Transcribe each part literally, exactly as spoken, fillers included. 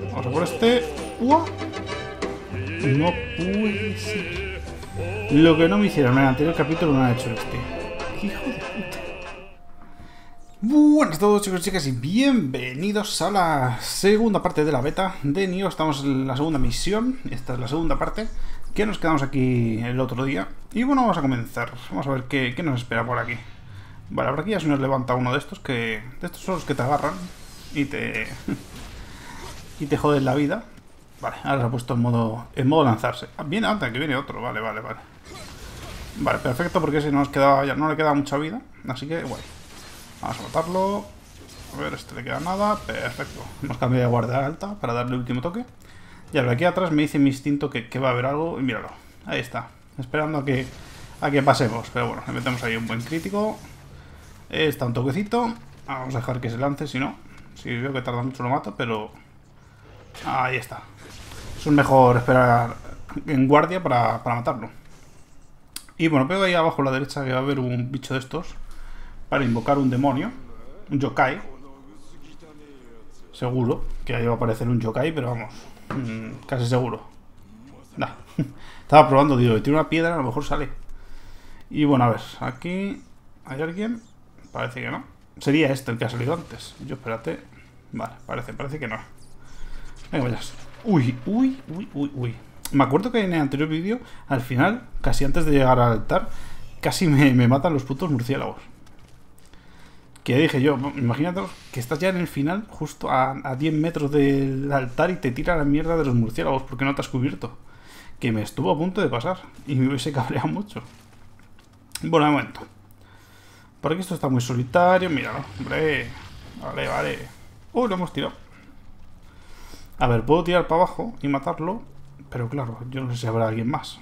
Vamos a por este. ¡Uah! No puede ser. Lo que no me hicieron en el anterior capítulo no ha hecho este. ¡Hijo de puta! Buenas a todos, chicos y chicas, y bienvenidos a la segunda parte de la beta de Nioh. Estamos en la segunda misión. Esta es la segunda parte, que nos quedamos aquí el otro día. Y bueno, vamos a comenzar. Vamos a ver qué, qué nos espera por aquí. Vale, por aquí ya se nos levanta uno de estos que... De estos son los que te agarran y te... y te joden la vida. Vale, ahora se ha puesto en modo, en modo lanzarse. Ah, viene antes, que viene otro. Vale, vale, vale. Vale, perfecto, porque si no nos queda, ya no le queda mucha vida. Así que, guay. Vamos a matarlo. A ver, este le queda nada. Perfecto. Hemos cambiado de guardia alta para darle el último toque. Y ahora aquí atrás me dice mi instinto que, que va a haber algo. Y míralo. Ahí está. Esperando a que, a que pasemos. Pero bueno, le metemos ahí un buen crítico. Está un toquecito. Vamos a dejar que se lance, si no. Si veo que tarda mucho lo mato, pero... Ahí está. Es un mejor esperar en guardia para, para matarlo. Y bueno, veo ahí abajo a la derecha que va a haber un bicho de estos para invocar un demonio. Un yokai. Seguro que ahí va a aparecer un yokai, pero vamos, mmm, casi seguro. Nah. Estaba probando, digo, tiene una piedra, a lo mejor sale. Y bueno, a ver, aquí ¿hay alguien? Parece que no. Sería este el que ha salido antes. Yo, espérate. Vale, parece, parece que no. Venga, vayas. Uy, uy, uy, uy, uy. Me acuerdo que en el anterior vídeo, al final, casi antes de llegar al altar, casi me, me matan los putos murciélagos. Que dije yo, imagínate que estás ya en el final, justo a, a diez metros del altar y te tira la mierda de los murciélagos porque no te has cubierto. Que me estuvo a punto de pasar y me hubiese cabreado mucho. Bueno, de momento. Por aquí esto está muy solitario, míralo, hombre. Vale, vale. Oh, lo hemos tirado. A ver, puedo tirar para abajo y matarlo, pero claro, yo no sé si habrá alguien más.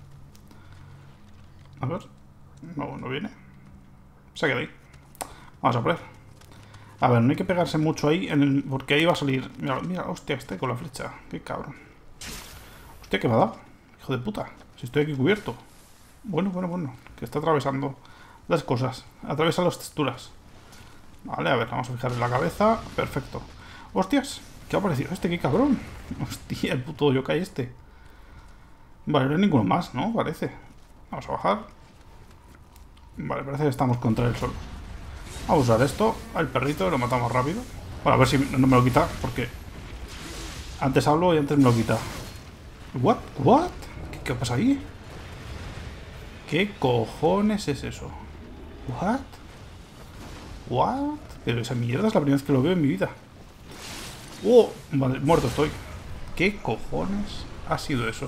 A ver. No, no viene. Se queda ahí. Vamos a poner. A ver, no hay que pegarse mucho ahí, en el, porque ahí va a salir... Mira, mira, hostia, este con la flecha. Qué cabrón. Hostia, ¿qué me ha dado? Hijo de puta. Si estoy aquí cubierto. Bueno, bueno, bueno. Que está atravesando las cosas. Atraviesa las texturas. Vale, a ver, vamos a fijar en la cabeza. Perfecto. Hostias, ¿qué ha aparecido este? ¡Qué cabrón! Hostia, el puto yokai este. Vale, no hay ninguno más, ¿no? Parece. Vamos a bajar. Vale, parece que estamos contra el sol. Vamos a usar esto. Al perrito, lo matamos rápido. Bueno, a ver si no me lo quita, porque... Antes hablo y antes me lo quita. ¿What? ¿What? ¿Qué, qué pasa ahí? ¿Qué cojones es eso? ¿What? ¿What? Pero esa mierda es la primera vez que lo veo en mi vida. ¡Oh! Vale, muerto estoy. ¿Qué cojones ha sido eso?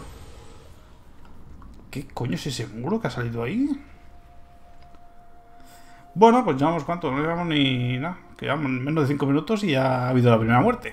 ¿Qué coño es ese muro que ha salido ahí? Bueno, pues llevamos cuánto, no llevamos ni nada. Que llevamos menos de cinco minutos y ya ha habido la primera muerte.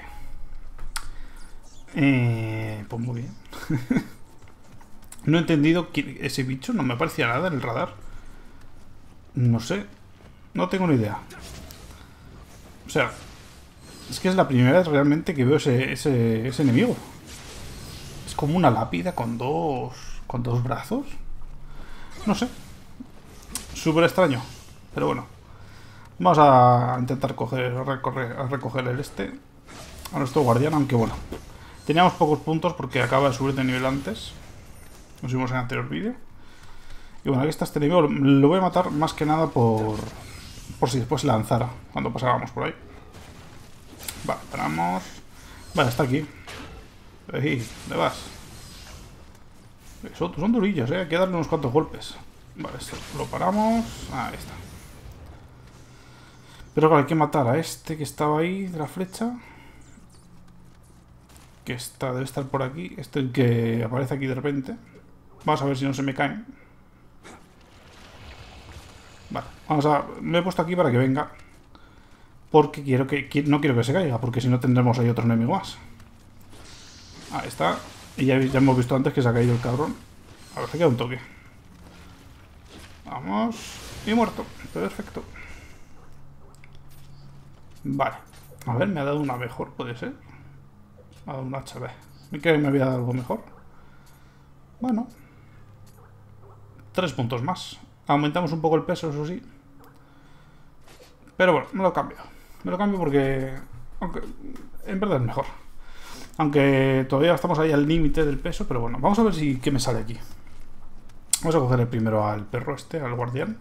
Eh, pues muy bien. No he entendido quién, ese bicho, no me parecía nada en el radar. No sé. No tengo ni idea. O sea, es que es la primera vez realmente que veo ese, ese, ese enemigo. Es como una lápida con dos, con dos brazos. No sé. Súper extraño. Pero bueno. Vamos a intentar coger, a recorrer, a recoger el este. A nuestro guardián, aunque bueno. Teníamos pocos puntos porque acaba de subir de nivel antes. Nos vimos en el anterior vídeo. Y bueno, aquí está este enemigo. Lo voy a matar más que nada por... Por si después lanzara cuando pasábamos por ahí. Vale, esperamos. Vale, está aquí. Ahí, ¿dónde vas? Son, son durillos, ¿eh? Hay que darle unos cuantos golpes. Vale, esto lo paramos. Ahí está. Pero claro, hay que matar a este que estaba ahí de la flecha. Que está, debe estar por aquí. Este el que aparece aquí de repente. Vamos a ver si no se me caen. Vale, vamos a... Me he puesto aquí para que venga. Porque quiero que... No quiero que se caiga, porque si no tendremos ahí otro enemigo más. Ahí está. Y ya, ya hemos visto antes que se ha caído el cabrón. A ver, se queda un toque. Vamos. Y muerto. Perfecto. Vale. A ver, me ha dado una mejor, puede ser. Me ha dado un hacha, ve. Me creo que me había dado algo mejor. Bueno. Tres puntos más. Aumentamos un poco el peso, eso sí. Pero bueno, me lo cambio. Me lo cambio porque... Aunque en verdad es mejor. Aunque todavía estamos ahí al límite del peso, pero bueno, vamos a ver si qué me sale aquí. Vamos a coger primero al perro este, al guardián.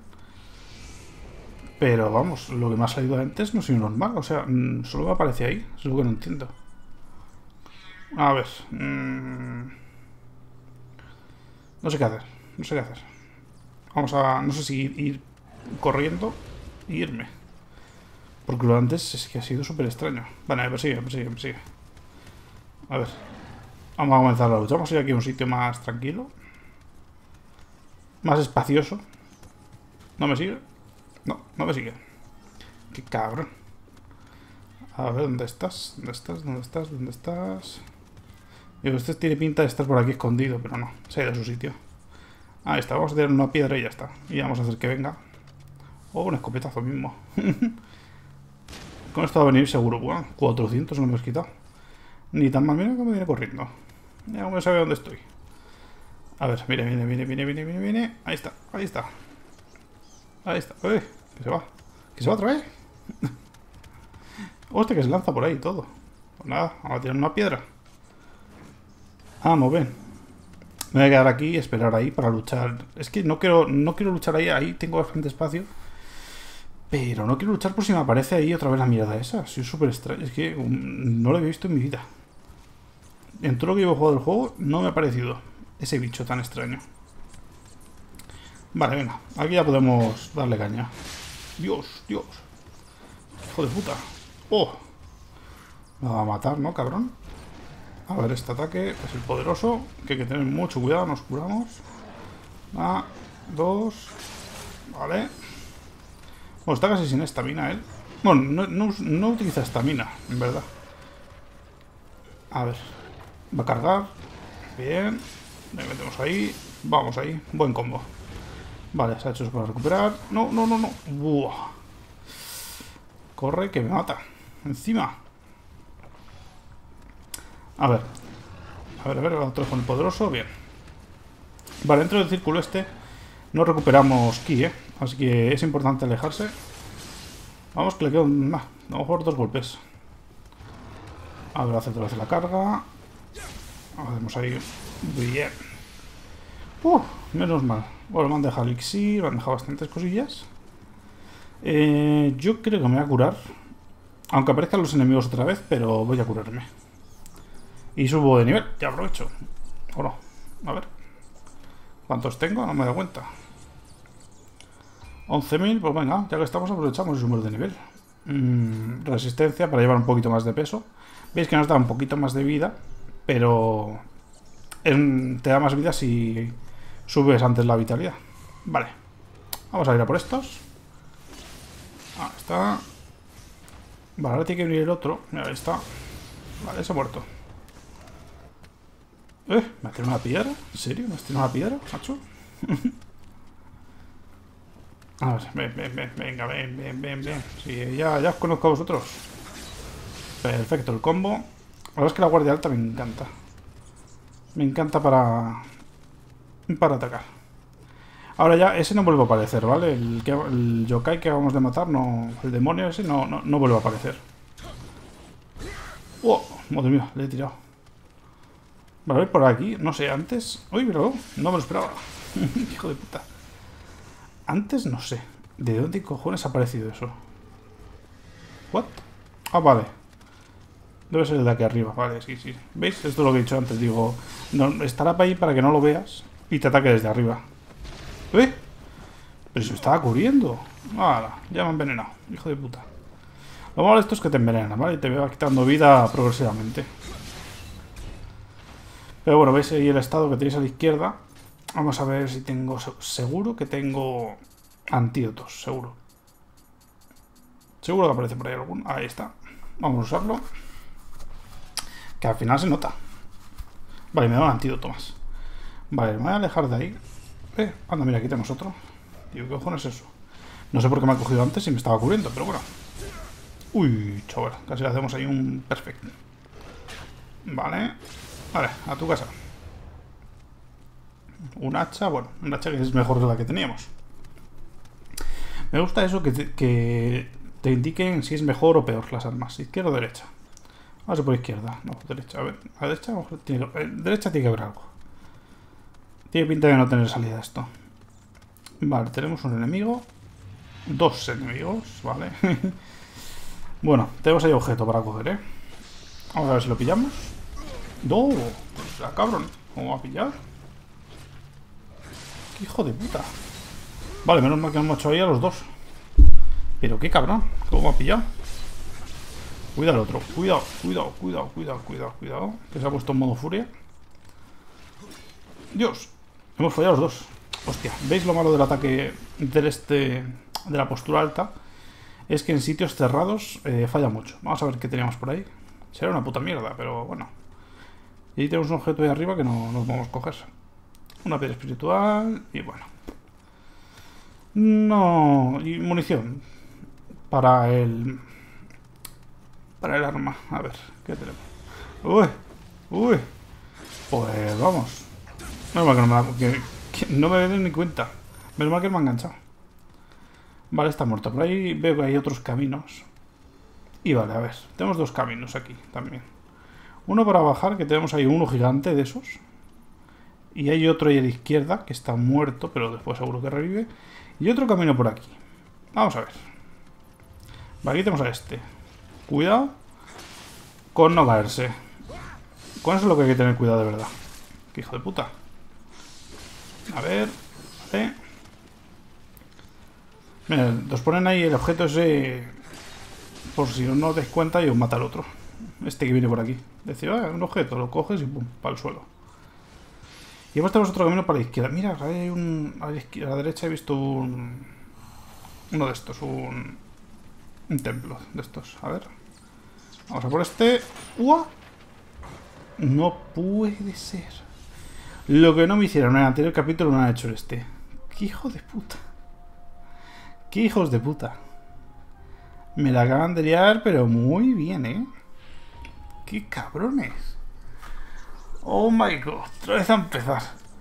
Pero vamos, lo que me ha salido antes no es normal, o sea, solo me aparece ahí, es lo que no entiendo. A ver... Mmm, no sé qué hacer, no sé qué hacer. Vamos a... no sé si ir, ir corriendo e irme. Porque lo de antes es que ha sido súper extraño. Vale, me persigue, me persigue, me persigue. A ver. Vamos a comenzar la lucha. Vamos a ir aquí a un sitio más tranquilo. Más espacioso. ¿No me sigue? No, no me sigue. Qué cabrón. A ver, ¿dónde estás? ¿Dónde estás? ¿Dónde estás? ¿Dónde estás? Digo, este tiene pinta de estar por aquí escondido, pero no. Se ha ido a su sitio. Ahí está, vamos a tirar una piedra y ya está. Y vamos a hacer que venga. O un escopetazo mismo. Con esto va a venir seguro. Bueno, cuatrocientos no me has quitado. Ni tan mal, mira que me viene corriendo. Ya no sabe dónde estoy. A ver, viene, viene, viene, viene, viene, viene, viene. Ahí está, ahí está. Ahí está. Uy, que se va. Que se va otra vez. Hostia, que se lanza por ahí todo. Pues nada, vamos a tirar una piedra. Ah, muy bien. Me voy a quedar aquí y esperar ahí para luchar. Es que no quiero, no quiero luchar ahí. Ahí tengo bastante espacio. Pero no quiero luchar por si me aparece ahí otra vez la mierda esa. Soy súper extraño. Es que um, no lo había visto en mi vida. En todo lo que llevo jugado del juego no me ha parecido ese bicho tan extraño. Vale, venga. Aquí ya podemos darle caña. Dios, Dios. Hijo de puta. Oh. Me va a matar, ¿no, cabrón? A ver, este ataque es el poderoso. Que hay que tener mucho cuidado. Nos curamos. Una, dos. Vale. Bueno, está casi sin estamina él. Bueno, no, no, no utiliza estamina, en verdad. A ver. Va a cargar. Bien. Le metemos ahí. Vamos ahí. Buen combo. Vale, se ha hecho eso para recuperar. No, no, no, no. Buah. Corre, que me mata. Encima. A ver. A ver, a ver, otro con el poderoso. Bien. Vale, dentro del círculo este no recuperamos ki, ¿eh? Así que es importante alejarse. Vamos, que le quedo un... a lo mejor dos golpes. A ver, hace otra vez la carga. Hacemos ahí. Bien. Uh, menos mal. Bueno, me han dejado elixir, me han dejado bastantes cosillas. Eh, yo creo que me voy a curar. Aunque aparezcan los enemigos otra vez, pero voy a curarme. Y subo de nivel, ya aprovecho. O no. A ver. ¿Cuántos tengo? No me he dado cuenta. once mil, pues venga, ya que estamos aprovechamos y subimos de nivel. Mm, resistencia para llevar un poquito más de peso. Veis que nos da un poquito más de vida, pero es, te da más vida si subes antes la vitalidad. Vale, vamos a ir a por estos. Ahí está. Vale, ahora tiene que venir el otro. Mira, ahí está. Vale, se ha muerto. ¿Eh? ¿Me has tirado una piedra? ¿En serio? ¿Me has tirado una piedra, macho? A ver, ven, ven, ven, venga, ven, ven, ven, ven. Sí, ya, ya os conozco a vosotros. Perfecto, el combo. La verdad es que la guardia alta me encanta. Me encanta para... para atacar. Ahora ya, ese no vuelve a aparecer, ¿vale? El, que, el yokai que acabamos de matar, no... El demonio ese no, no, no vuelve a aparecer. ¡Oh! Madre mía, le he tirado. Vale, a ver, por aquí, no sé, antes... Uy, pero no me lo esperaba. Hijo de puta. Antes no sé. ¿De dónde cojones ha aparecido eso? ¿What? Ah, vale. Debe ser el de aquí arriba. Vale, sí, sí. ¿Veis? Esto es lo que he dicho antes. Digo, no, estará para ahí para que no lo veas y te ataque desde arriba. ¿Eh? Pero se estaba cubriendo. Vale, ya me han envenenado. Hijo de puta. Lo malo de esto es que te envenenan, ¿vale? Y te va quitando vida progresivamente. Pero bueno, veis ahí el estado que tenéis a la izquierda. Vamos a ver si tengo... Seguro que tengo antídotos, seguro. Seguro que aparece por ahí alguno. Ahí está. Vamos a usarlo. Que al final se nota. Vale, me da un antídoto más. Vale, me voy a alejar de ahí. Eh, anda, mira, aquí tenemos otro. Digo, ¿qué cojones es eso? No sé por qué me ha cogido antes y me estaba cubriendo, pero bueno. Uy, chaval, casi le hacemos ahí un perfecto. Vale. Vale, a tu casa. Un hacha, bueno, un hacha que es mejor que la que teníamos. Me gusta eso, que te, que te indiquen si es mejor o peor las armas, izquierda o derecha. A ver si por izquierda. No, derecha. A ver, a derecha, a lo mejor tiene que, eh, derecha tiene que haber algo. Tiene pinta de no tener salida esto. Vale, tenemos un enemigo. Dos enemigos, vale. Bueno, tenemos ahí objeto para coger, ¿eh? Vamos a ver si lo pillamos. ¡No! Pues ya, cabrón. ¿Cómo va a pillar? ¡Qué hijo de puta! Vale, menos mal que hemos hecho ahí a los dos. Pero qué cabrón. ¿Cómo va a pillar? Cuidado al otro. Cuidado, cuidado, cuidado, cuidado, cuidado, cuidado. Que se ha puesto en modo furia. Dios. Hemos fallado los dos. Hostia. ¿Veis lo malo del ataque del este... de la postura alta? Es que en sitios cerrados eh, falla mucho. Vamos a ver qué teníamos por ahí. Será una puta mierda, pero bueno. Y ahí tenemos un objeto ahí arriba que no nos vamos a coger. Una piedra espiritual. Y bueno. No. Y munición. Para el... Para el arma. A ver, ¿qué tenemos? Uy. Uy. Pues vamos. Menos mal que no me, da, que, que no me doy ni cuenta. Menos mal que me ha enganchado. Vale, está muerto. Por ahí veo que hay otros caminos. Y vale, a ver. Tenemos dos caminos aquí también. Uno para bajar, que tenemos ahí uno gigante de esos. Y hay otro ahí a la izquierda, que está muerto, pero después seguro que revive. Y otro camino por aquí. Vamos a ver. Vale, aquí tenemos a este. Cuidado con no caerse. Con eso es lo que hay que tener cuidado de verdad. Qué hijo de puta. A ver. Vale. Mira, nos ponen ahí el objeto ese. Por si no os dais cuenta y os mata al otro. Este que viene por aquí. Decir, ah, un objeto, lo coges y pum, para el suelo. Y después tenemos otro camino para la izquierda. Mira, hay un. A la, izquierda, a la derecha he visto un. Uno de estos, un. Un templo de estos. A ver. Vamos a por este. ¡Ua! No puede ser. Lo que no me hicieron en el anterior capítulo no han hecho este. ¡Qué hijo de puta! ¡Qué hijos de puta! Me la acaban de liar, pero muy bien, ¿eh? ¡Qué cabrones! ¡Oh my god! Otra vez a empezar.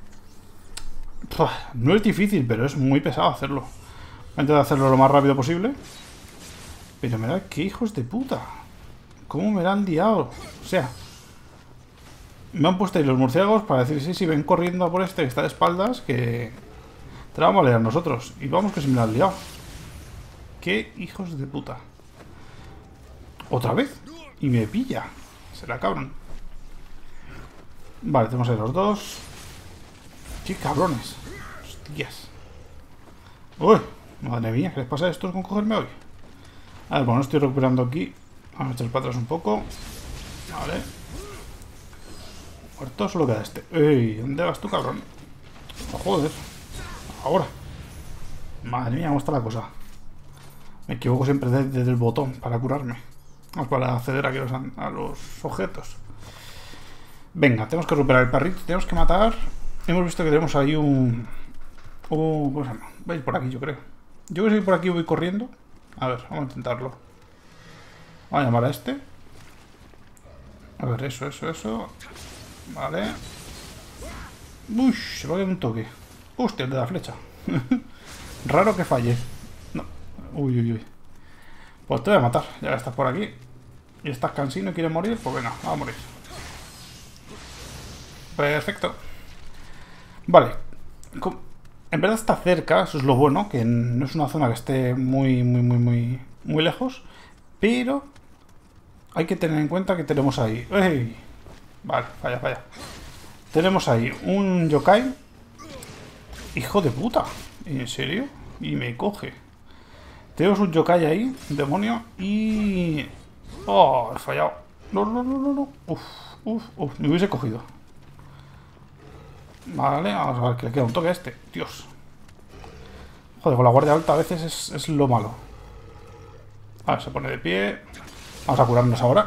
No es difícil, pero es muy pesado hacerlo. Voy a intentar hacerlo lo más rápido posible. Pero mirad, qué hijos de puta. ¿Cómo me la han liado? O sea, me han puesto ahí los murciélagos para decir, sí, sí, ven corriendo a por este que está de espaldas, que te la vamos a liar nosotros. Y vamos que se me la han liado. ¡Qué hijos de puta! ¿Otra vez? Y me pilla. Será cabrón. Vale, tenemos ahí los dos. ¡Qué cabrones! ¡Hostias! ¡Uy! Madre mía, ¿qué les pasa a estos con cogerme hoy? A ver, bueno, estoy recuperando aquí. Vamos a echar para atrás un poco. Vale. Muerto, solo queda este. ¡Ey! ¿Dónde vas tú, cabrón? Oh, joder. Ahora. Madre mía, ¿cómo está la cosa? Me equivoco siempre desde, desde el botón para curarme. Vamos, para acceder aquí a los, a los objetos. Venga, tenemos que recuperar el perrito. Tenemos que matar. Hemos visto que tenemos ahí un... un ¿cómo se llama? Vais por aquí, yo creo. Yo que si por aquí voy corriendo. A ver, vamos a intentarlo. Vamos a llamar a este. A ver, eso, eso, eso. Vale. Uy, se va a dar un toque. Hostia, el de la flecha. Raro que falle. No. Uy, uy, uy. Pues te voy a matar. Ya que estás por aquí. Y estás cansino y quieres morir. Pues venga, va a morir. Perfecto. Vale. En verdad está cerca, eso es lo bueno, que no es una zona que esté muy, muy, muy, muy, muy lejos. Pero hay que tener en cuenta que tenemos ahí... ¡Ey! Vale, falla, falla. Tenemos ahí un yokai. ¡Hijo de puta! ¿En serio? Y me coge. Tenemos un yokai ahí, un demonio, y... ¡Oh! He fallado. No, no, no, no, no. Uf, uf, uf. Me hubiese cogido. Vale, vamos a ver que le queda un toque a este. Dios. Joder, con la guardia alta a veces es, es lo malo. A ver, se pone de pie. Vamos a curarnos ahora.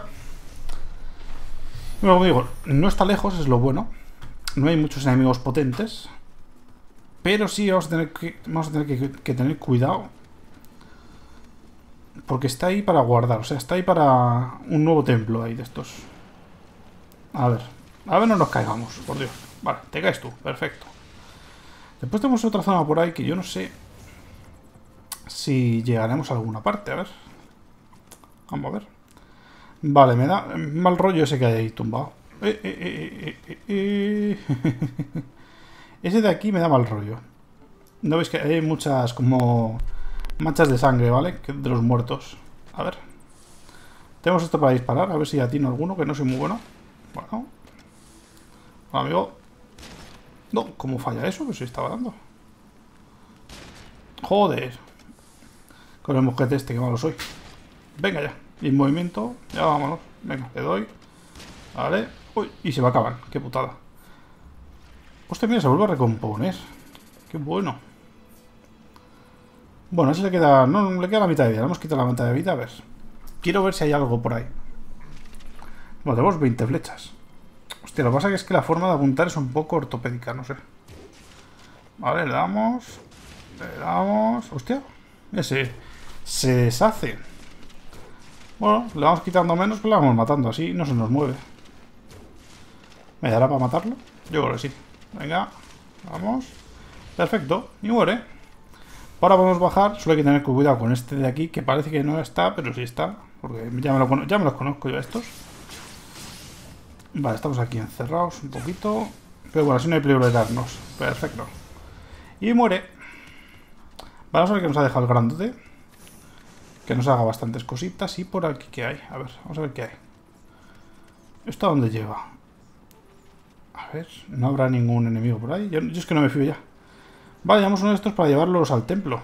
Como digo, no está lejos, es lo bueno. No hay muchos enemigos potentes. Pero sí vamos a tener que, vamos a tener que, que tener cuidado. Porque está ahí para guardar. O sea, está ahí para un nuevo templo ahí de estos. A ver. A ver, no nos caigamos, por Dios. Vale, te caes tú, perfecto. Después tenemos otra zona por ahí que yo no sé si llegaremos a alguna parte, a ver. Vamos a ver. Vale, me da mal rollo ese que hay ahí tumbado. Eh, eh, eh, eh, eh, eh. Ese de aquí me da mal rollo. ¿No veis que hay muchas como manchas de sangre, ¿vale? De los muertos. A ver. Tenemos esto para disparar, a ver si atino alguno, que no soy muy bueno. Bueno. Hola, amigo. No, ¿cómo falla eso? Pues si estaba dando. Joder. Con el mosquete este, que malo soy. Venga ya. Y en movimiento. Ya vámonos. Venga, le doy. Vale. Uy, y se va a acabar. Qué putada. Hostia, mira, se vuelve a recomponer. Qué bueno. Bueno, a ese le queda... No, le queda la mitad de vida. Le hemos quitado la mitad de vida. A ver. Quiero ver si hay algo por ahí. Bueno, tenemos veinte flechas. Hostia, lo que pasa es que la forma de apuntar es un poco ortopédica, no sé. Vale, le damos. Le damos... Hostia. Ese se deshace. Bueno, le vamos quitando menos, pero le vamos matando. Así no se nos mueve. ¿Me dará para matarlo? Yo creo que sí. Venga, vamos. Perfecto, y muere. Ahora podemos bajar. Solo hay que tener cuidado con este de aquí, que parece que no está, pero sí está. Porque ya me, lo, ya me los conozco yo a estos. Vale, estamos aquí encerrados un poquito. Pero bueno, así no hay peligro de darnos. Perfecto. Y muere. Vamos a ver qué nos ha dejado el grandote. Que nos haga bastantes cositas. Y por aquí, ¿qué hay? A ver, vamos a ver qué hay. ¿Esto a dónde lleva? A ver, no habrá ningún enemigo por ahí. Yo, yo es que no me fío ya. Vale, llevamos uno de estos para llevarlos al templo.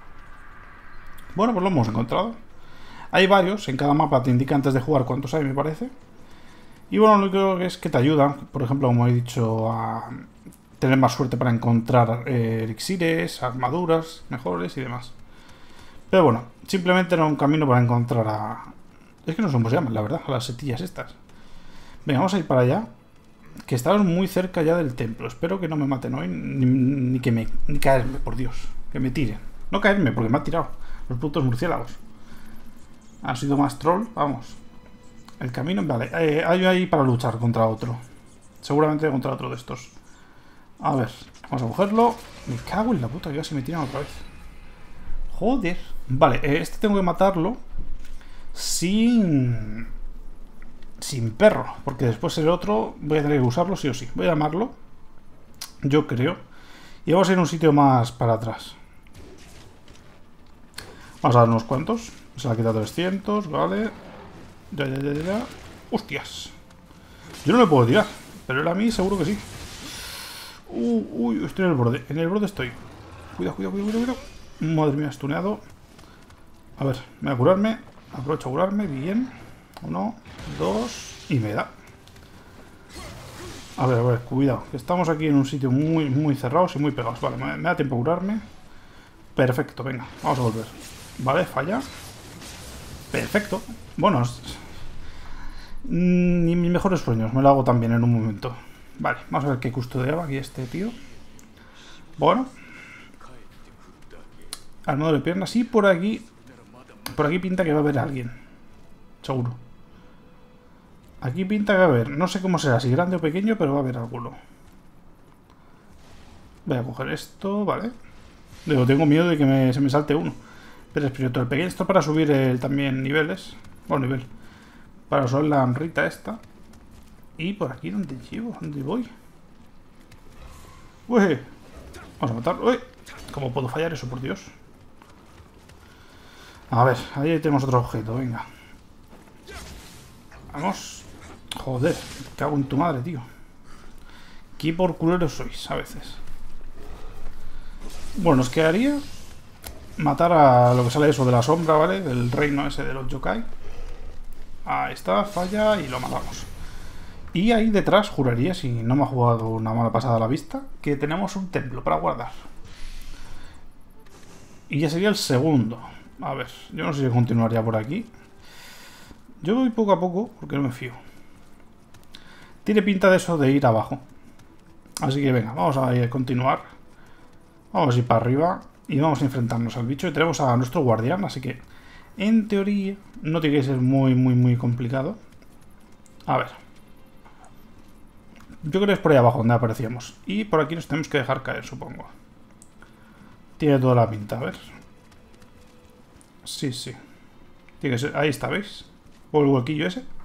Bueno, pues lo hemos encontrado. Hay varios, en cada mapa te indica antes de jugar cuántos hay, me parece. Y bueno, lo único que es que te ayudan, por ejemplo, como he dicho, a tener más suerte para encontrar eh, elixires, armaduras mejores y demás. Pero bueno, simplemente era un camino para encontrar a... Es que no sé cómo se llaman, la verdad, a las setillas estas. Venga, vamos a ir para allá. Que estamos muy cerca ya del templo. Espero que no me maten hoy, ni, ni que me... Ni caerme, por Dios. Que me tiren. No caerme, porque me ha tirado los putos murciélagos. Ha sido más troll, vamos. El camino, vale. Eh, hay ahí para luchar contra otro. Seguramente contra otro de estos. A ver, vamos a cogerlo. Me cago en la puta, que casi me tiran otra vez. Joder. Vale, eh, este tengo que matarlo sin... sin perro, porque después el otro voy a tener que usarlo sí o sí. Voy a llamarlo, yo creo. Y vamos a ir a un sitio más para atrás. Vamos a dar unos cuantos. Se la quita trescientos, vale. Ya, ya, ya, ya. Hostias. Yo no le puedo tirar, pero él a mí seguro que sí. Uh, uy, estoy en el borde. En el borde estoy. Cuidado, cuidado, cuidado, cuidado. Madre mía, estuneado. A ver, me voy a curarme. Aprovecho a curarme, bien. Uno, dos, y me da. A ver, a ver, cuidado. Que estamos aquí en un sitio muy, muy cerrados y muy pegados. Vale, me, me da tiempo a curarme. Perfecto, venga, vamos a volver. Vale, falla. Perfecto. Bueno, ni mis mejores sueños. Me lo hago también en un momento. Vale, vamos a ver qué custodiaba aquí este tío. Bueno. Armadura de piernas. Y por aquí... Por aquí pinta que va a haber alguien. Seguro. Aquí pinta que va a haber, no sé cómo será, si grande o pequeño, pero va a haber alguno. Voy a coger esto, vale. Digo, tengo miedo de que me, se me salte uno. Pero es el pequeño, esto para subir el, también niveles. Bueno, nivel. Para usar la honrita esta. Y por aquí, ¿dónde llevo? ¿Dónde voy? Uy. Vamos a matarlo. Uy. ¿Cómo puedo fallar eso, por Dios? A ver, ahí tenemos otro objeto, venga. Vamos. Joder, me cago en tu madre, tío. Qué por culeros sois, a veces. Bueno, nos quedaría matar a lo que sale eso de la sombra, ¿vale? Del reino ese de los yokai. Ahí está, falla y lo matamos. Y ahí detrás, juraría, si no me ha jugado una mala pasada a la vista, que tenemos un templo para guardar. Y ya sería el segundo. A ver, yo no sé si continuaría por aquí. Yo voy poco a poco porque no me fío. Tiene pinta de eso de ir abajo. Así que venga, vamos a ir a continuar. Vamos a ir para arriba y vamos a enfrentarnos al bicho. Y tenemos a nuestro guardián, así que en teoría no tiene que ser muy, muy, muy complicado. A ver. Yo creo que es por ahí abajo donde aparecíamos. Y por aquí nos tenemos que dejar caer, supongo. Tiene toda la pinta, a ver. Sí, sí. Tiene que ser... Ahí está, ¿veis? O el huequillo ese.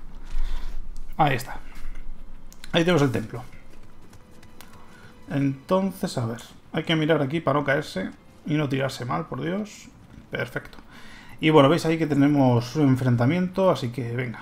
Ahí está. Ahí tenemos el templo. Entonces, a ver. Hay que mirar aquí para no caerse y no tirarse mal, por Dios. Perfecto. Y bueno, veis ahí que tenemos un enfrentamiento, así que venga.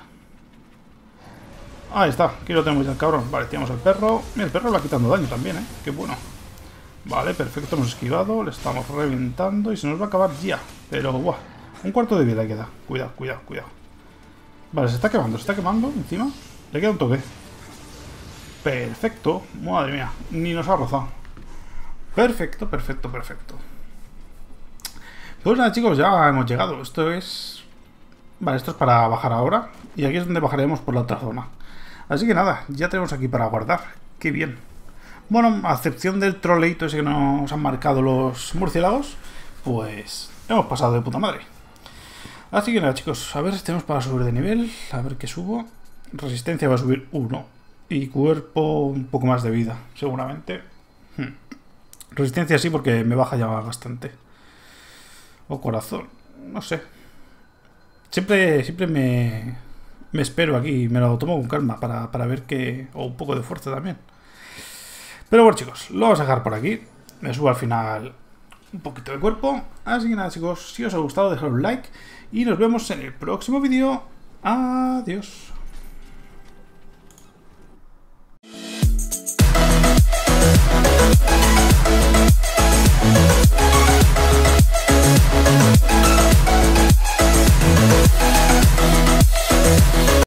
Ahí está, aquí lo tenemos ya el cabrón. Vale, tiramos al perro. Mira, el perro le va quitando daño también, ¿eh? Qué bueno. Vale, perfecto, hemos esquivado. Le estamos reventando y se nos va a acabar ya. Pero, guau, un cuarto de vida queda. Cuidado, cuidado, cuidado. Vale, se está quemando, se está quemando encima. Le queda un toque. Perfecto. Madre mía, ni nos ha rozado. Perfecto, perfecto, perfecto. Pues nada, chicos, ya hemos llegado. Esto es... Vale, esto es para bajar ahora. Y aquí es donde bajaremos por la otra zona. Así que nada, ya tenemos aquí para guardar. Qué bien. Bueno, a excepción del troleito ese que nos han marcado los murciélagos, pues hemos pasado de puta madre. Así que nada, chicos, a ver si tenemos para subir de nivel. A ver qué subo. Resistencia va a subir uno. Y cuerpo un poco más de vida, seguramente. Hmm. Resistencia sí, porque me baja ya bastante. O corazón, no sé. Siempre, siempre me, me espero aquí, me lo tomo con calma para, para ver que... O un poco de fuerza también. Pero bueno, chicos, lo vamos a dejar por aquí. Me subo al final un poquito de cuerpo. Así que nada, chicos, si os ha gustado, dejad un like. Y nos vemos en el próximo vídeo. Adiós.